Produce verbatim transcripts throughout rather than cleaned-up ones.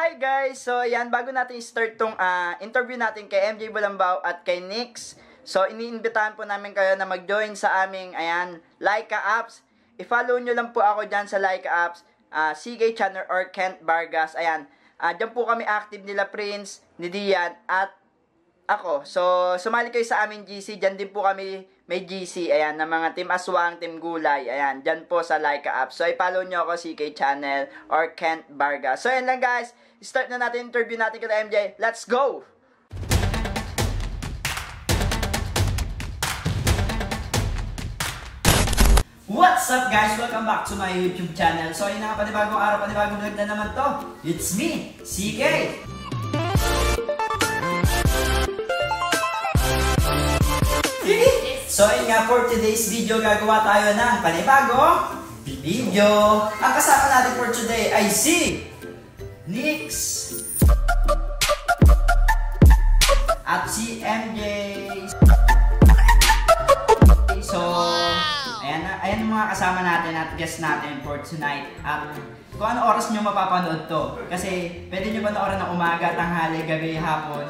Hi guys! So yan, bago natin i-start tong uh, interview natin kay M J Bulambao at kay Nix. So iniimbitahan po namin kayo na mag-join sa aming, ayan, Laika Apps. I-follow nyo lang po ako dyan sa Laika Apps, uh, C K Channel or Kent Vargas. Ayan, uh, dyan po kami active nila Prince, ni Dian at ako. So sumali kayo sa aming G C, dyan din po kami may G C, ayan, ng mga Team Aswang, Team Gulay, ayan, dyan po sa Laika Apps. So i-follow nyo ako, C K Channel or Kent Vargas. So yan lang guys, start na natin interview natin kay M J. Let's go! What's up guys? Welcome back to my YouTube channel. So ayun na nga, panibagong araw, panibagong vlog na naman to. It's me, C K! So ayun nga, for today's video, gagawa tayo ng panibago video. Ang kasama natin for today ay si Nix at si M J. So ayan, ayan ang mga kasama natin at guest natin for tonight. At kung ano oras nyo mapapanood to, kasi pwede nyo panoorin ng umaga, tanghali, gabi, hapon,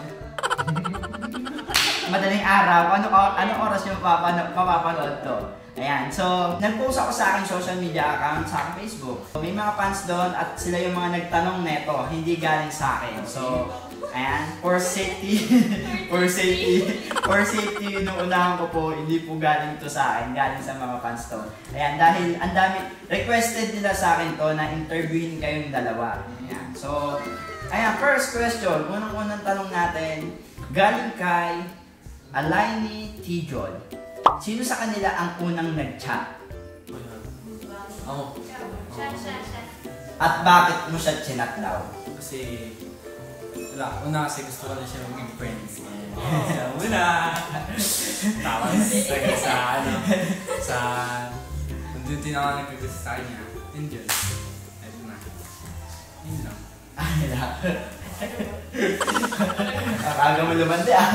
madaling araw, ano anong oras nyo mapapanood, mapapanood to. Ayan, so nag-post ako sa aking social media account, sa aking Facebook. So, may mga fans doon at sila yung mga nagtanong neto, hindi galing sa akin. So, ayan, for safety, for safety, for safety, nung unahan ko po, hindi po galing to sa akin, galing sa mga fans to. Ayan, dahil ang dami, requested nila sa akin to na interviewin kayong dalawa. Ayan, so, ayan, first question, unang-unang tanong natin, galing kay Alaini Tijol. Sino sa kanila ang unang nag-chat? Ako. Siya, siya, siya. At bakit mo siya chinat daw? Kasi, wala, una kasi gusto ko na siya maging friends. Siya una! Tapos, taga sa, ano, sa, nandun din ako nagkagusto sa kanya. Yun yun. Ayun na. Yun lang. Ay, lang. Akaga mo lumandi ah.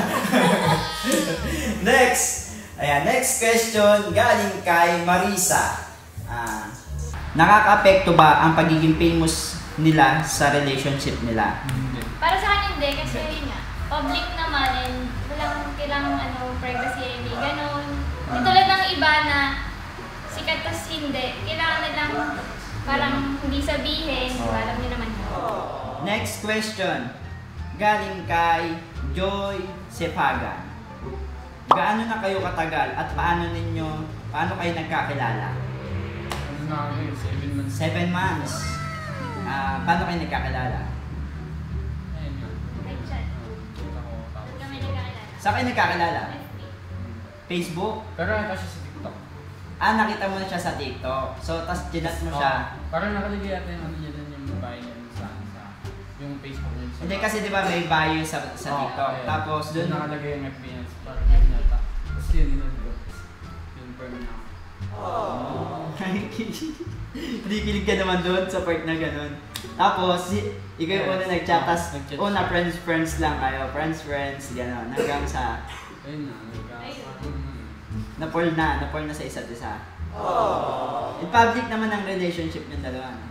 Next! Ayan, next question galing kay Marisa. Ah, nakaka-apekto ba ang pagiging famous nila sa relationship nila? Para sa akin hindi, kasi yun nga, public naman and walang kailangang ano, privacy, hindi ganon. Di tulad ng iba na sikat tas hindi, kailangan nilang parang hindi sabihin, oh. Alam niyo naman yun. Next question galing kay Joy Sepagan. Gaano na kayo katagal at paano ninyo, paano kayo nagkakilala? Ano na kami? Seven months. Seven months. Uh, paano kayo nagkakilala? Ayun nga. Ay, chat. Kita ko tapos. Kami nagkakilala. Saan kayo nagkakilala? F B. Facebook? Pero ata siya sa TikTok. Ah, nakita mo na siya sa TikTok. So, tas chinat mo siya. Oh, parang nakalagay yata yung ano niya dun, yung babae niya dun sa, sa yung Facebook niya. Hindi kasi di ba may bio sa, sa Oh, TikTok. yeah. Tapos doon doon nakalagay yung F B niya. Parang yun yata. Tapos yun yun yun. Yung perm na ako. Oh. Hindi kilig ka naman doon sa part na ganun. Tapos, si, ikaw yung una nag-chat, Oh, tas nag-chat una siya. friends friends lang kayo. Friends friends, gano'n. Hanggang sa Ayun na. nagka- na-fall na, na-fall na sa isa't isa. In public naman ang relationship ng dalawa. No?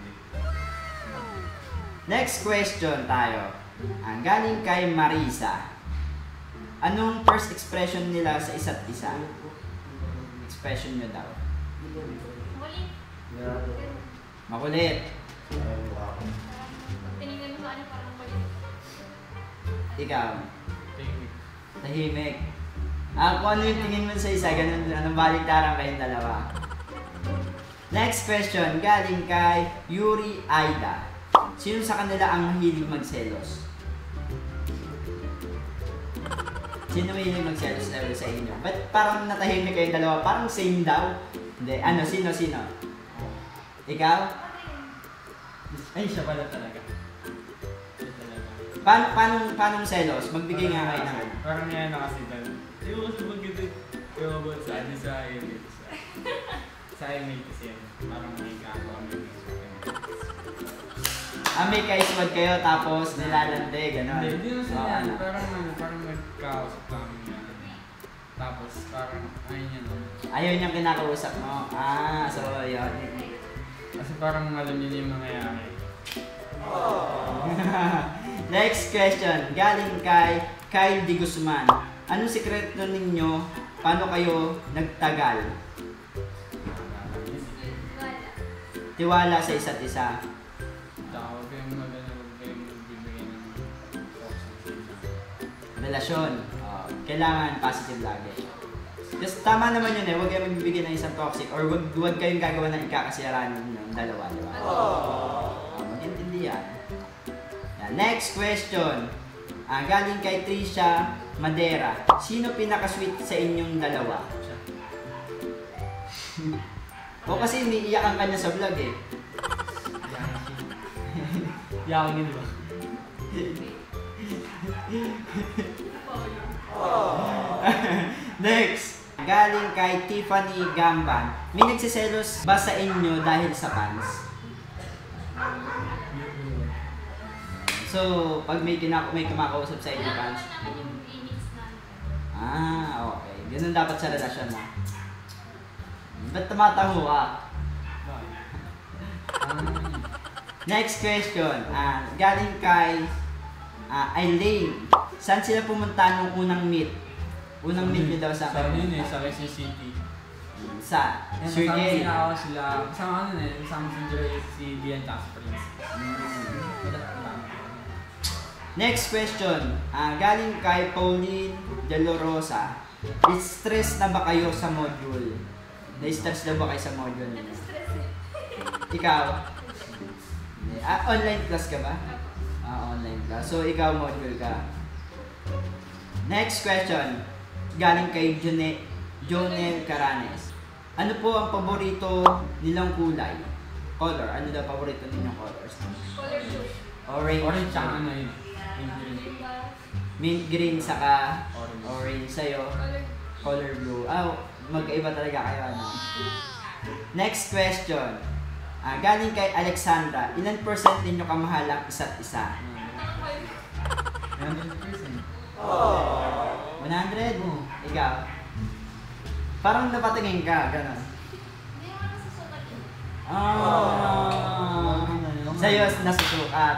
Next question tayo. Ang galing kay Marisa. Anong first expression nila sa isa't isa? Expression nyo daw. Muli. Makulit. Pag tinignan mo sa ano, parang kulit. Ikaw. Tahimik. Tahimik. Ah, kung ano yung tingin mo sa isa, ganun, anong baliktaran kayong dalawa. Next question, galing kay Yuri Aida. Sino sa kanila ang mahilig magselos? Sino mahilig magselos level sa inyo? Ba't parang natahimik kayong dalawa? Parang same daw. Hindi, ano, sino, sino? Ikaw? Ay, siya pala talaga. Siya talaga. Paano, paano, paano selos? Magbigay nga kayo ng ano. Parang yan na kasi dahil. Di ko kasi mag-ito. Di ko ba sa ano sa email. Sa email kasi yan. Parang may kako kami. Ah, may kaiswag kayo tapos nilalande, gano'n. Hindi, hindi na Oo, sila. ano. Parang ano, parang nagkausap kami yan. Tapos parang ayun yan. Ayaw niyang kinakausap mo. Ah, so yun. Kasi parang alam niyo na yung mangyayari. Next question, galing kay Kyle Di Guzman. Anong sikreto ninyo? Paano kayo nagtagal? Wala. Tiwala sa isa't isa. Tsaka huwag kayong magano, huwag kayong magbibigay ng toxic. Relasyon. Oh, kailangan positive lagi. Just tama naman yun eh, huwag kayong magbibigay ng isang toxic or huwag, huwag kayong gagawa ng ikakasirahan ng dalawa, di ba? Oh, mag-intindi yan. Yan. Next question. Ah, galing kay Trisha Madera. Sino pinaka-sweet sa inyong dalawa? O kasi iniiyakan ka niya sa vlog eh. Iyakin yun, di ba? Next. Galing kay Tiffany Gamban. May nagsiselos ba sa inyo dahil sa fans? So, pag may, kinak may kumakausap sa inyo Alam fans? naman namin yung limits namin. Ah, okay. Ganun dapat sa relasyon na. Ba't tumataho ka? Next question. Ah, galing kay ah, Eileen. Saan sila pumunta nung unang meet? Unang meet niyo daw sa Sa yun eh, sa Quezon City. Sa Yan, Sir kasama Gay. sila ako sila, kasama ano na eh, kasama si Joy, si Dian tsaka si Prince. Next question. Ah, galing kay Pauline De La Rosa. Stress na ba kayo sa module? Na-stress na ba kayo sa module niyo? Nag-stress eh. Ikaw? Ah, online class ka ba? Ah, online class. So, ikaw module ka. Next question. Galing kay Jone, Jonel Caranes. Ano po ang paborito nilang kulay? Color. Ano daw paborito nilang colors? Color blue. Orange. Orange tsaka ano yun. Yung green. Diba? Mint green saka Orange. orange sa'yo. Color Color blue. Ah, magkaiba talaga kayo, ano? Next question. Ah, galing kay Alexandra. Ilan percent ninyo kamahal ang isa't isa? one hundred percent. one hundred? Ikaw? Parang napatingin ka, gano'n. Hindi naman nasusukat yun. Ah, sa'yo nasusukat.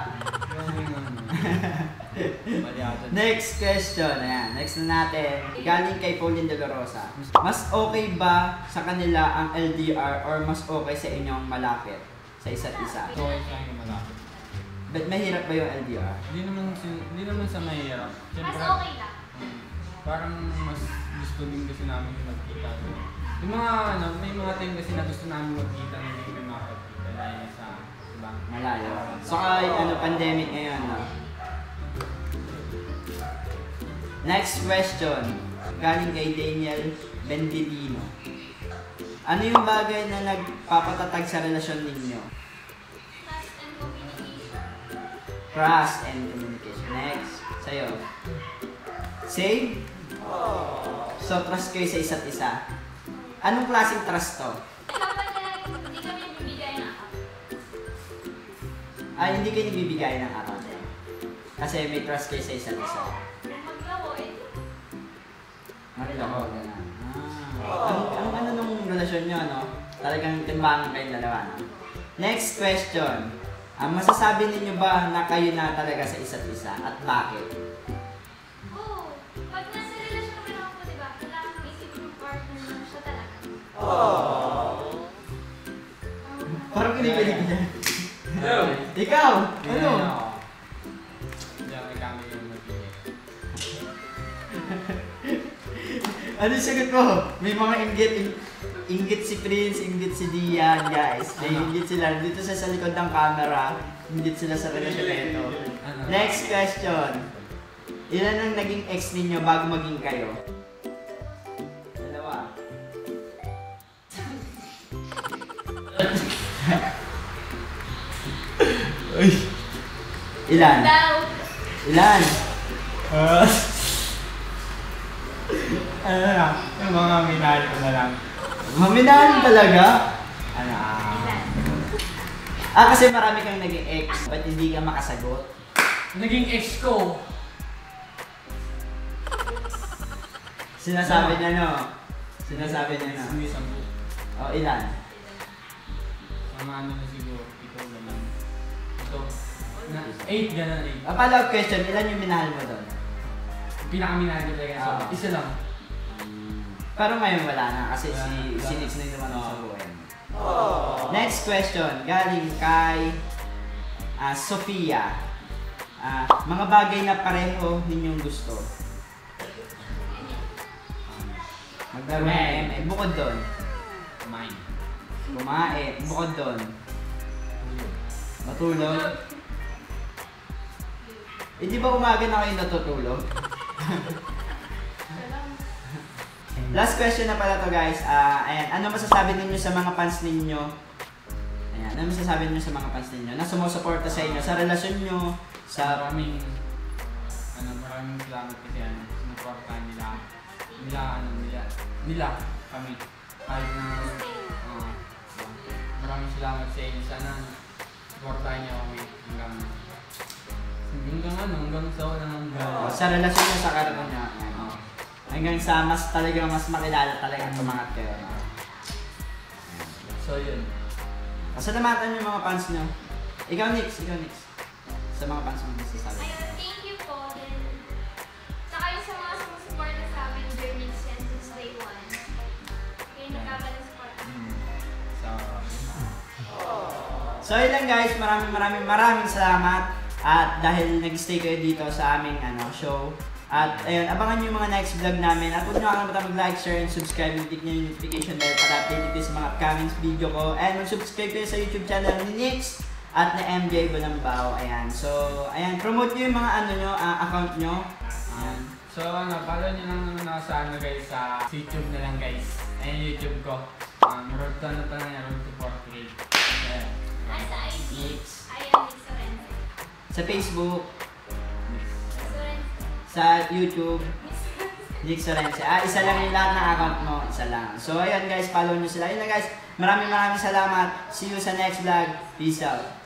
Mali ata. Next question, ayan. Next na natin. Galing kay Pauline De La Rosa. Mas okay ba sa kanila ang L D R or mas okay sa inyong malapit sa isa't isa? So, okay siya yung malapit. But mahirap ba yung L D R? Hindi naman, sin- hindi naman sa mahirap. Mas Siyempre, okay lang. um, parang mas gusto din kasi namin yung magkita. Yung mga ano, may mga time kasi na gusto namin magkita na hindi kami makakagkita dahil sa iba. Malayo. So, kay ano, pandemic ngayon, no? Next question. Galing kay Daniel Bendidino. Ano yung bagay na nagpapatatag sa relasyon ninyo? Trust and communication. Trust and communication. Next. Sa'yo. Same? So, trust kayo sa isa't isa. Anong klaseng trust to? Dapat na hindi kami bibigay ng account. Ah, hindi kayo nagbibigay ng account. Kasi may trust kayo sa isa't isa. Maglaro eh. Maglako, gano'n. Ah. Ang, ang ano nung relasyon nyo, no? Talagang timbangan kayong dalawa, no? Next question. Ang masasabi ninyo ba na kayo na talaga sa isa't isa at bakit? Oo. Pag nasa relasyon kami ako, diba? Kailangan mong isipin yung partner na siya talaga. Parang kinikilig niya. Ikaw! Ano? Hindi ako kami yung magbigay. Ano yung sagot mo? May mga inggit, in- inggit si Prince, inggit si Dian, guys. May inggit sila. Dito sa, sa likod ng camera, inggit sila sa relasyon na ito. Next question. Ilan ang naging ex ninyo bago maging kayo? Dalawa. Ilan? Daw. Ilan? Ano na, yung mga minahal ko na lang. Maminahan talaga? Ano ah? Ilan? Ah, kasi marami kang naging ex. Ba't hindi ka makasagot? Naging ex ko. Sinasabi niya no? Sinasabi niya no? Hindi sampu. O, ilan? Mga ano na siguro, ikaw naman. Ito. Na, eight, ganun, eight. A follow-up question, ilan yung minahal mo doon? Pinakaminahal ko talaga. Ah. So, isa lang. Pero ngayon wala na kasi Wala si, na. si Nix na yung naman Oo. sa buhay mo. Next question, galing kay ah, Sofia. Ah, mga bagay na pareho ninyong gusto. Maglaro ng M M. Bukod doon. Mine. Kumain. Bukod doon. Matulog. Eh di ba umaga na kayo natutulog? Last question na pala to guys. Ah, ayan, ano masasabi ninyo sa mga fans ninyo? Ayan, ano masasabi ninyo sa mga fans ninyo na sumusuporta sa inyo, sa relasyon nyo, sa... Maraming, ano, maraming salamat kasi ano, sinuportahan nila, nila, ano, nila, nila, kami. Kahit na, uh, maraming salamat sa inyo. Sana, suportahan niyo kami hanggang, hanggang ano, hanggang sa unang hanggang. Oh, sa relasyon nyo, sa karoon nyo. Ayan. Hanggang sa mas talagang mas makilala talaga ang tumangat kayo. No? So, yun. Pasalamatan yung mga fans nyo. Ikaw Nix, ikaw Nix. Sa mga fans mo masasabi. Ayun, thank you po. Then, saka yung sa mga sumusuporta sa amin during since day one. Kayo nagkakalang support. So, So yun lang guys, maraming maraming maraming salamat. At dahil nag-stay kayo dito sa aming ano, show. At ayun, abangan nyo yung mga next vlog namin. At huwag nyo kakalimutan mag-like, share, and subscribe. Click nyo yung notification bell para update dito sa mga upcoming video ko. And mag-subscribe kayo sa YouTube channel ni Nix at ni M J Balambao. Ayan. So, ayan, promote nyo yung mga ano nyo, uh, account nyo. Ayan. so ano, follow nyo lang naman ako sa ano guys, sa YouTube na lang guys. Ayan yung YouTube ko. Um, road to ano pa lang yan, road to four K. Yeah. Ah, sa I G, Nix. I am Nix Sorrento. Sa Facebook, Sorrento. sa YouTube, Nix Sorrento. Ah, isa lang yung lahat ng account mo. Isa lang. So, ayan guys, follow nyo sila. Ayun na guys, maraming maraming salamat. See you sa next vlog. Peace out.